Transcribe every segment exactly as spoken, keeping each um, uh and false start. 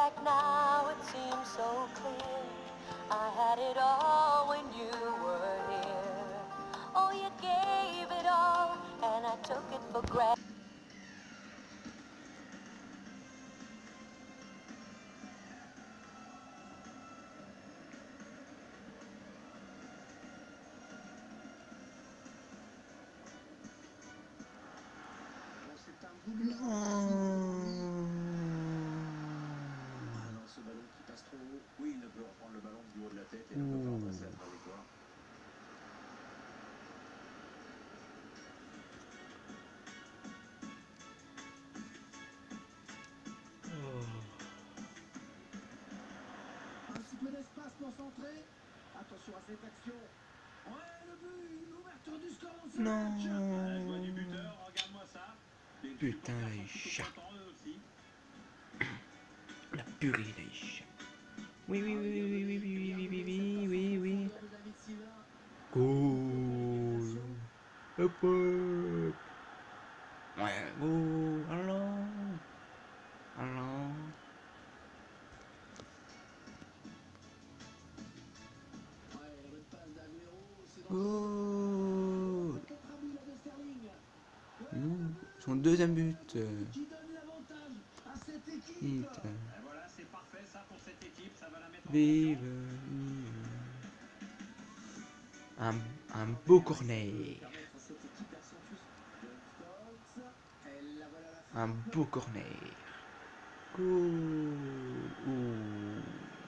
back now, it seems so clear. I had it all when you were here. Oh, you gave it all, and I took it for granted. L'espace concentré. Attention à cette action. Ouais, le but, l'ouverture du score dans ce match. Non. La joie du buteur, regarde-moi ça. Putain, les chats. La purée, les chats. Oui, oui, oui, oui, oui, oui, oui, oui, oui, oui, oui, oui. Goal. Hop, hop. Ouais, goal. Allons. Allons. Oh, Ouh, son deuxième but. Putain. Vive, vive. Un, un beau corner. Un beau corner. Ouh. Ouh.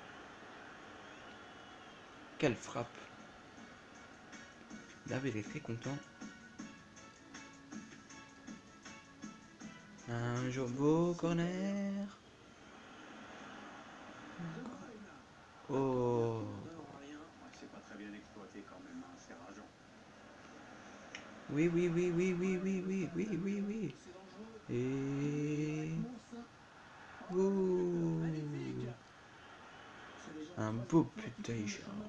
Quelle frappe. David est très content. Un jour beau corner. Oh. Oui, oui, oui, oui, oui, oui, oui, oui, oui, oui. Et... Oh. Un beau putain.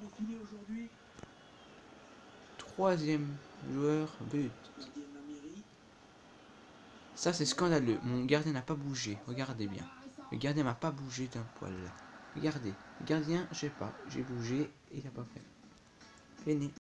Troisième joueur but. Ça c'est scandaleux. Mon gardien n'a pas bougé. Regardez bien. Le gardien n'a pas bougé d'un poil. Regardez. Le gardien, je sais pas. J'ai bougé et il n'a pas fait. Fini.